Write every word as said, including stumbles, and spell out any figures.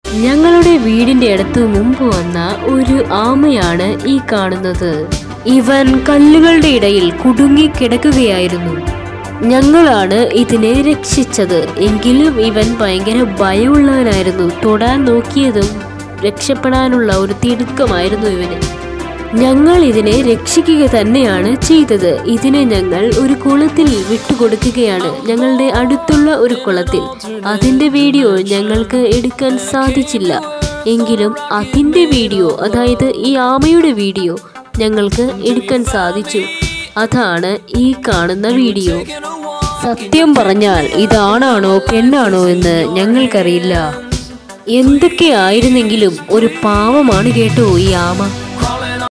ഞങ്ങളുടെ വീടിന്റെ അടുത്ത് മുമ്പ് വന്ന ഒരു ആമയാണ് ഈ കാണുന്നത്. ഇവൻ കല്ലുകളുടെ ഇടയിൽ കുടുങ്ങി കിടക്കുകയായിരുന്നു. ഞങ്ങളാണ് ഇതിനെ രക്ഷിച്ചത്. എങ്കിലും ഇവൻ ഭയങ്കര ഭയമുള്ളവനായിരുന്നു. തൊടാൻ നോക്കിയതും രക്ഷപ്പെടാനുള്ള ഒരു തിടുക്കമായിരുന്നു ഇവന്. ഞങ്ങൾ ഇതിനെ രക്ഷിക്കുക തന്നെയാണ് ചെയ്തത്. ഇതിനെ ഞങ്ങൾ ഒരു കുളത്തിൽ വിട്ടുകൊടുക്കുകയാണ്, ഞങ്ങളുടെ അടുത്തുള്ള ഒരു കുളത്തിൽ. അതിൻ്റെ വീഡിയോ ഞങ്ങൾക്ക് എടുക്കാൻ സാധിച്ചില്ല, എങ്കിലും അതിൻ്റെ വീഡിയോ, അതായത് ഈ ആമയുടെ വീഡിയോ ഞങ്ങൾക്ക് എടുക്കാൻ സാധിച്ചു. അതാണ് ഈ കാണുന്ന വീഡിയോ. സത്യം പറഞ്ഞാൽ ഇതാണാണോ പെണ്ണാണോ എന്ന് ഞങ്ങൾക്കറിയില്ല. എന്തൊക്കെയായിരുന്നെങ്കിലും ഒരു പാവമാണ് കേട്ടോ ഈ ആമ.